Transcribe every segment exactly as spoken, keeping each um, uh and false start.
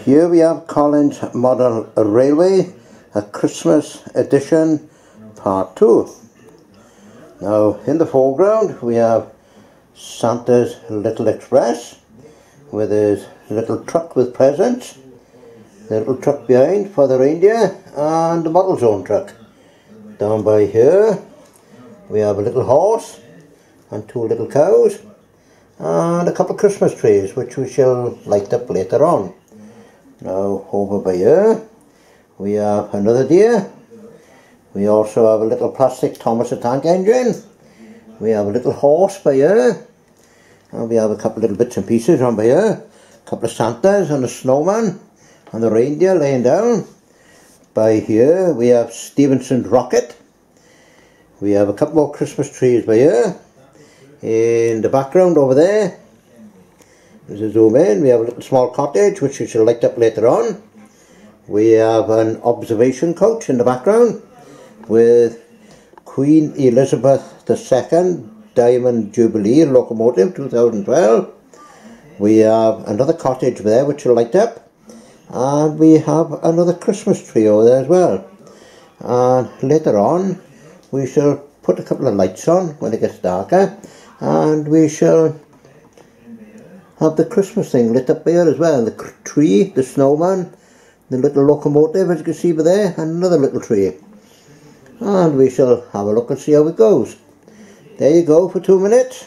Here we have Collins Model Railway, a Christmas edition, part two. Now in the foreground we have Santa's Little Express with his little truck with presents, the little truck behind for the reindeer, and the Model Zone truck. Down by here we have a little horse and two little cows and a couple of Christmas trees which we shall light up later on. Now over by here we have another deer. We also have a little plastic Thomas the Tank Engine. We have a little horse by here, and we have a couple of little bits and pieces on by here. A couple of Santas and a snowman and the reindeer laying down. By here we have Stevenson's rocket. We have a couple more Christmas trees by here. In the background over there, as I zoom in, we have a little small cottage which we shall light up later on. We have an observation coach in the background with Queen Elizabeth the Second Diamond Jubilee locomotive two thousand twelve. We have another cottage there which will light up, and we have another Christmas tree over there as well. And later on we shall put a couple of lights on when it gets darker, and we shall have the Christmas thing lit up there as well. The tree, the snowman, the little locomotive as you can see over there, and another little tree. And we shall have a look and see how it goes. There you go for two minutes.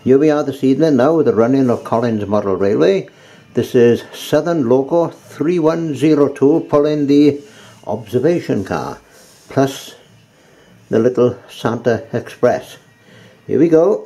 Here we are this evening now with the running of Collins Model Railway. This is Southern Loco three one zero two pulling the observation car plus the little Santa Express. Here we go.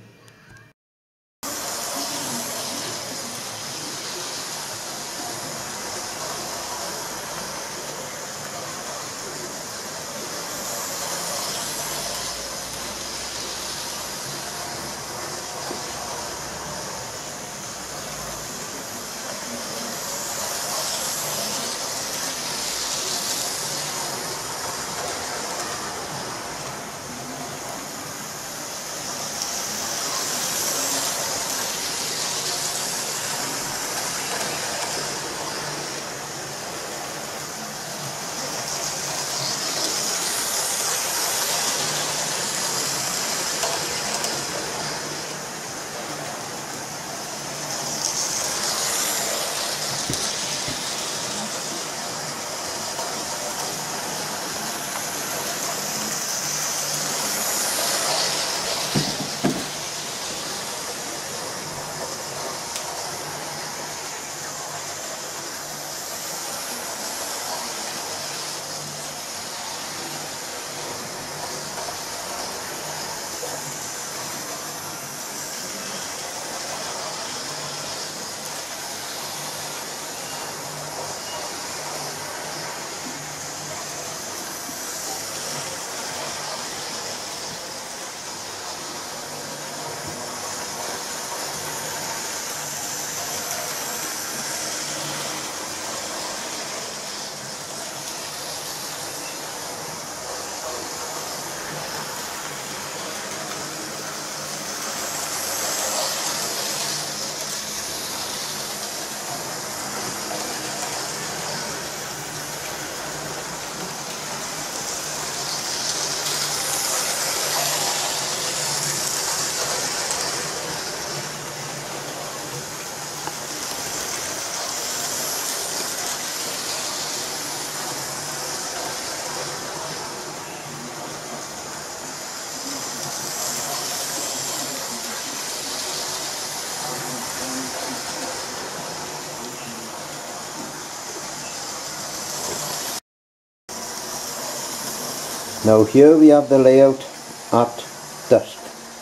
Now here we have the layout at dusk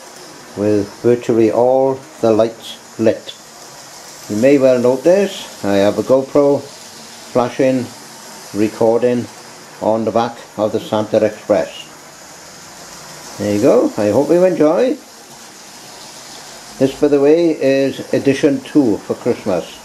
with virtually all the lights lit. You may well notice I have a GoPro flashing, recording on the back of the Santa Express. There you go, I hope you enjoy. This, by the way, is edition two for Christmas.